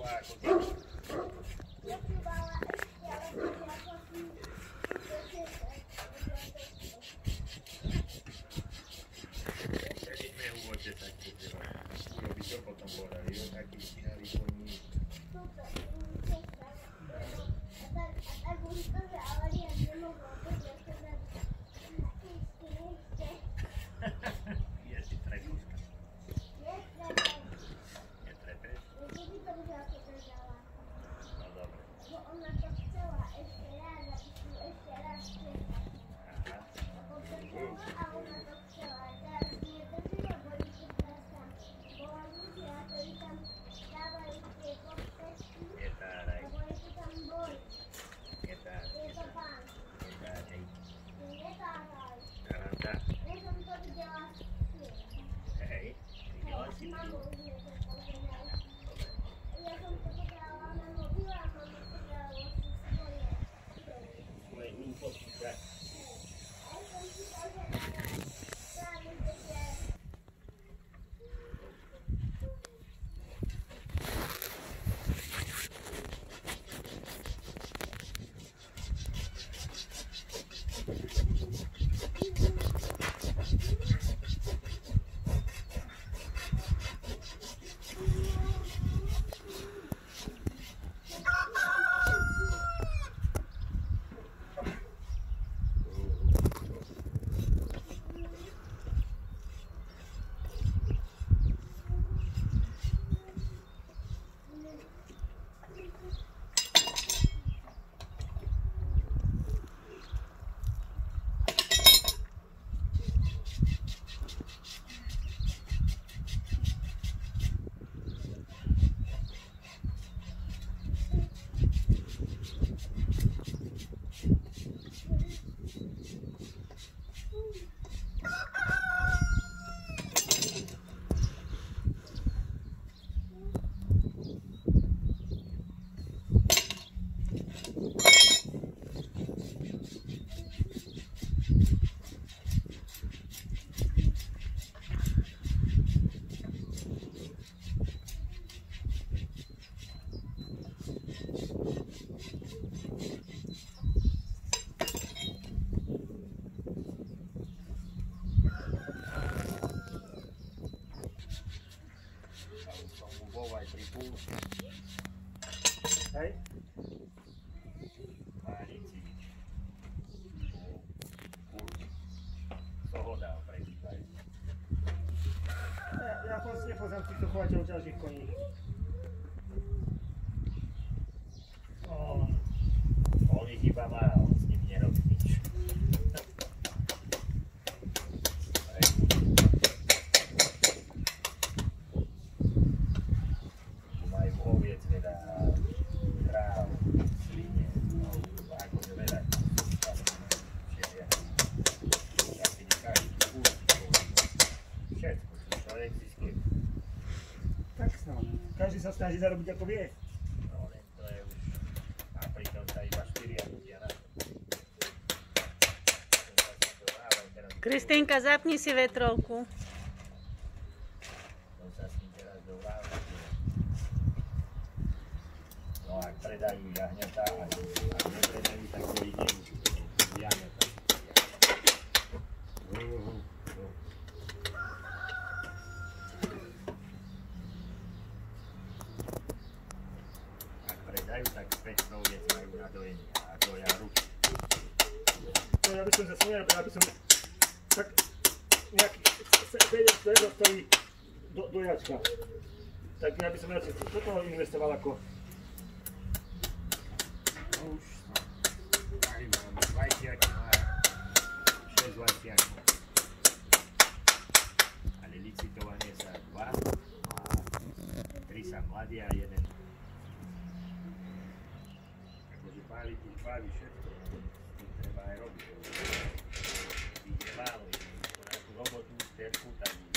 Hej. Ja nepoznám týchto chovateľov ďalších koní. On ich iba má, on s nimi nerobí nič. Majú oviec veľa, kráv, sline, akože veľa. Všetko, čo existuje. Tak snad. Každý sa snaží zarobiť ako vie. No len to je už, a pritom sa iba 4 ľudia na to. Kristýnka, zapni si vetrovku. On sa s ním teraz dováva. No ak predajú jahňatá, ak nepredajú, tak to ide jahňatá. Ak predajú, tak 500 oviec majú na dojenie a doja ruky. No ja by som sa smiel, aby som tak nejaký 700 € stojí dojačka. Tak ja by som radšej do toho investoval ako... No už, no. Tady máme 20, má 6 20. Ale licitovanie sa 2, a 3 sa mladí a 1. Akože páli všetko, to treba aj robiť. Tých je málo, na tú robotu, terku, tak